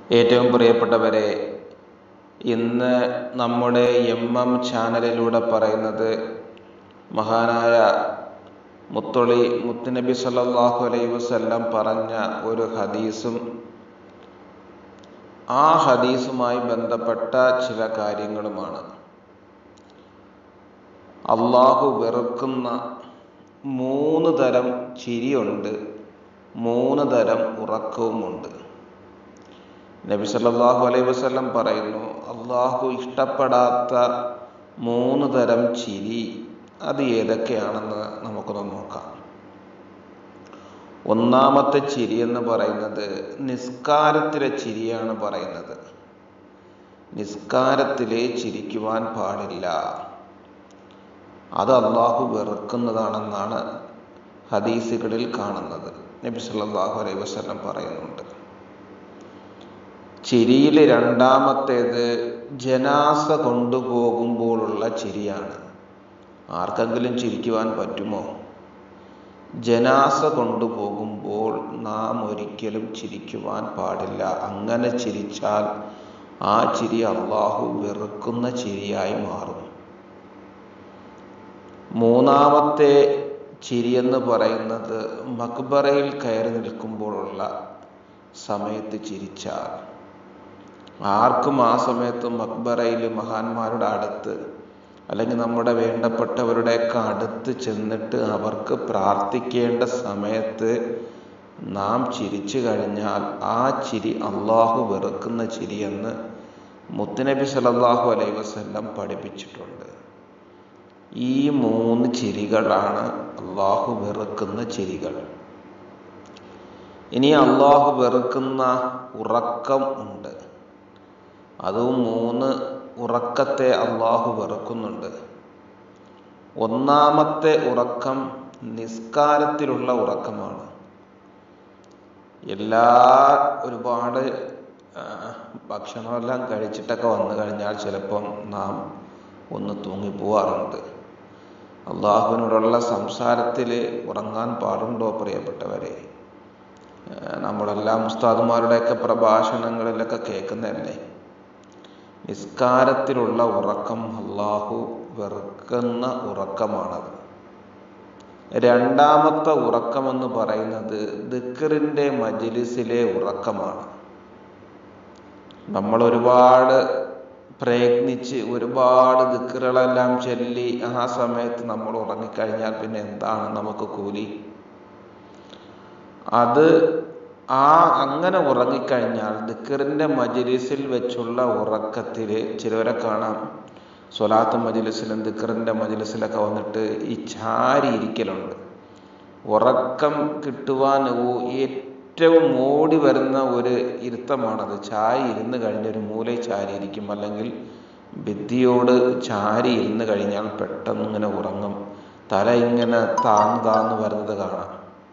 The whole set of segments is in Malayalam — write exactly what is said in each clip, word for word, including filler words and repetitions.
ഏറ്റവും പ്രിയപ്പെട്ടവരെ, ഇന്ന് നമ്മുടെ എം എം ചാനലിലൂടെ പറയുന്നത് മഹാനായ മുത്തൊളി മുത്തുനബി സല്ലല്ലാഹു അലൈഹി വസല്ലം പറഞ്ഞ ഒരു ഹദീസും ആ ഹദീസുമായി ബന്ധപ്പെട്ട ചില കാര്യങ്ങളുമാണ്. അള്ളാഹു വെറുക്കുന്ന മൂന്ന് തരം ചിരിയുണ്ട്, മൂന്ന് തരം ഉറക്കവുമുണ്ട്. നബി സല്ലല്ലാഹു അലൈഹി വസല്ലം പറയുന്നു, അള്ളാഹു ഇഷ്ടപ്പെടാത്ത മൂന്ന് തരം ചിരി അത് ഏതൊക്കെയാണെന്ന് നമുക്കൊന്ന് നോക്കാം. ഒന്നാമത്തെ ചിരി എന്ന് പറയുന്നത് നിസ്കാരത്തിലെ ചിരിയാണ് പറയുന്നത്. നിസ്കാരത്തിലെ ചിരിക്കുവാൻ പാടില്ല, അത് അള്ളാഹു വെറുക്കുന്നതാണെന്നാണ് ഹദീസുകളിൽ കാണുന്നത്. നബി സല്ലല്ലാഹു അലൈഹി വസല്ലം പറയുന്നുണ്ട്. ചിരിയിൽ രണ്ടാമത്തേത് ജനാസ കൊണ്ടുപോകുമ്പോഴുള്ള ചിരിയാണ്. ആർക്കെങ്കിലും ചിരിക്കുവാൻ പറ്റുമോ? ജനാസ കൊണ്ടുപോകുമ്പോൾ നാം ഒരിക്കലും ചിരിക്കുവാൻ പാടില്ല. അങ്ങനെ ചിരിച്ചാൽ ആ ചിരി അള്ളാഹു വെറുക്കുന്ന ചിരിയായി മാറും. മൂന്നാമത്തെ ചിരിയെന്ന് പറയുന്നത് മഖ്ബറയിൽ കയറി നിൽക്കുമ്പോഴുള്ള സമയത്ത് ചിരിച്ചാൽ, ആർക്കും ആ സമയത്ത് മഖ്ബറയിൽ മഹാന്മാരുടെ അടുത്ത് അല്ലെങ്കിൽ നമ്മുടെ വേണ്ടപ്പെട്ടവരുടെയൊക്കെ അടുത്ത് ചെന്നിട്ട് അവർക്ക് പ്രാർത്ഥിക്കേണ്ട സമയത്ത് നാം ചിരിച്ചു കഴിഞ്ഞാൽ ആ ചിരി അള്ളാഹു വെറുക്കുന്ന ചിരിയെന്ന് മുത്തുനബി സല്ലല്ലാഹു അലൈഹി വസല്ലം പഠിപ്പിച്ചിട്ടുണ്ട്. ഈ മൂന്ന് ചിരികളാണ് അള്ളാഹു വെറുക്കുന്ന ചിരികൾ. ഇനി അള്ളാഹു വെറുക്കുന്ന ഉറക്കം ഉണ്ട്. അതും മൂന്ന് ഉറക്കത്തെ അള്ളാഹു വെറുക്കുന്നുണ്ട്. ഒന്നാമത്തെ ഉറക്കം നിസ്കാരത്തിലുള്ള ഉറക്കമാണ്. എല്ലാ ഒരുപാട് ഭക്ഷണമെല്ലാം കഴിച്ചിട്ടൊക്കെ വന്നു കഴിഞ്ഞാൽ ചിലപ്പം നാം ഒന്ന് തൂങ്ങിപ്പോവാറുണ്ട്. അള്ളാഹുവിനോടുള്ള സംസാരത്തിൽ ഉറങ്ങാൻ പാടുണ്ടോ പ്രിയപ്പെട്ടവരെ? നമ്മളെല്ലാം ഉസ്താദുമാരുടെയൊക്കെ പ്രഭാഷണങ്ങളിലൊക്കെ കേൾക്കുന്നതല്ലേ. നിസ്കാരത്തിലുള്ള ഉറക്കം അള്ളാഹു വെറുക്കുന്ന ഉറക്കമാണത്. രണ്ടാമത്തെ ഉറക്കമെന്ന് പറയുന്നത് ദിക്റിന്റെ മജ്‌ലിസിലെ ഉറക്കമാണ്. നമ്മൾ ഒരുപാട് പ്രയത്നിച്ച് ഒരുപാട് ദിക്റുകളെല്ലാം ചൊല്ലി ആ സമയത്ത് നമ്മൾ ഉറങ്ങിക്കഴിഞ്ഞാൽ പിന്നെ എന്താണ് നമുക്ക് കൂലി? അത് ആ അങ്ങനെ ഉറങ്ങിക്കഴിഞ്ഞാൽ ദിക്റിന്റെ മജ്‌ലിസിൽ വെച്ചുള്ള ഉറക്കത്തിൽ ചിലവരെ കാണാം, സ്വലാത്ത് മജ്‌ലിസിലും ദിക്റിന്റെ മജ്‌ലിസിലൊക്കെ വന്നിട്ട് ഈ ചാരി ഇരിക്കലുണ്ട്. ഉറക്കം കിട്ടുവാൻ ഏറ്റവും ഓടി വരുന്ന ഒരു ഇരുത്തമാണത്. ചാരി ഇരുന്ന് കഴിഞ്ഞ ഒരു മൂലയിൽ ചാരി ഇരിക്കും, അല്ലെങ്കിൽ ഭിത്തിയോട് ചാരി ഇരുന്ന് കഴിഞ്ഞാൽ പെട്ടെന്ന് ഇങ്ങനെ ഉറങ്ങും. തല ഇങ്ങനെ താന്ന് താന്ന് വരുന്നത് കാണാം.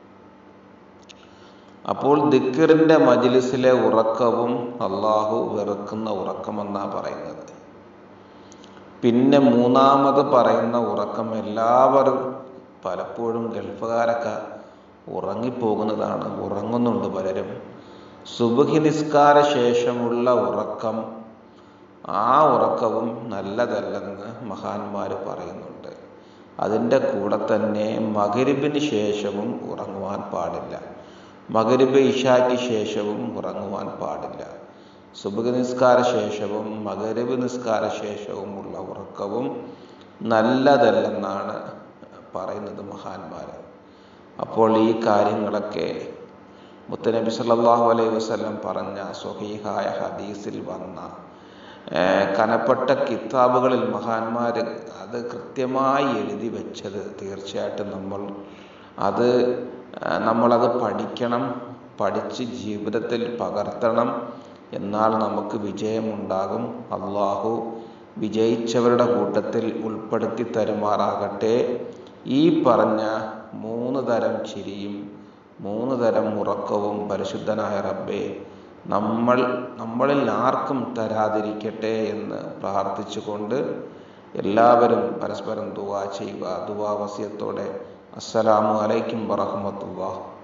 അപ്പോൾ ദിക്റിന്റെ മജ്‌ലിസിലെ ഉറക്കവും അള്ളാഹു വെറുക്കുന്ന ഉറക്കമെന്നാ പറയുന്നത്. പിന്നെ മൂന്നാമത് പറയുന്ന ഉറക്കം എല്ലാവരും പലപ്പോഴും ഗൾഫുകാരൊക്കെ ഉറങ്ങിപ്പോകുന്നതാണ്. ഉറങ്ങുന്നുണ്ട് പലരും. സുബ്ഹി നിസ്കാര ശേഷമുള്ള ഉറക്കം, ആ ഉറക്കവും നല്ലതല്ലെന്ന് മഹാന്മാർ പറയുന്നുണ്ട്. അതിൻ്റെ കൂടെ തന്നെ മഗ്‌രിബിന് ശേഷവും ഉറങ്ങുവാൻ പാടില്ല. മഗ്‌രിബ് ഇശായ്ക്ക് ശേഷവും ഉറങ്ങുവാൻ പാടില്ല. സുബ്ഹ് നിസ്കാര ശേഷവും മഗ്‌രിബ് നിസ്കാര ശേഷവും ഉള്ള ഉറക്കവും നല്ലതല്ലെന്നാണ് പറയുന്നത് മഹാന്മാർ. അപ്പോൾ ഈ കാര്യങ്ങളൊക്കെ മുത്തുനബി സല്ലല്ലാഹു അലൈഹി വസല്ലം പറഞ്ഞ സ്വഹീഹായ ഹദീസിൽ വന്ന കനപ്പെട്ട കിതാബുകളിൽ മഹാന്മാർ അത് കൃത്യമായി എഴുതി വെച്ചത് തീർച്ചയായിട്ടും നമ്മൾ അത് നമ്മളത് പഠിക്കണം, പഠിച്ച് ജീവിതത്തിൽ പകർത്തണം. എന്നാൽ നമുക്ക് വിജയമുണ്ടാകും. അള്ളാഹു വിജയിച്ചവരുടെ കൂട്ടത്തിൽ ഉൾപ്പെടുത്തി തരുമാറാകട്ടെ. ഈ പറഞ്ഞ മൂന്ന് തരം ചിരിയും മൂന്ന് തരം ഉറക്കവും പരിശുദ്ധനായ റബ്ബേ നമ്മൾ നമ്മളിൽ ആർക്കും തരാതിരിക്കട്ടെ എന്ന് പ്രാർത്ഥിച്ചുകൊണ്ട് എല്ലാവരും പരസ്പരം ദുആ ചെയ്യുക. ദുആ വസിയത്തോടെ അസ്സലാമു അലൈക്കും വറഹ്മത്തുള്ളാഹി.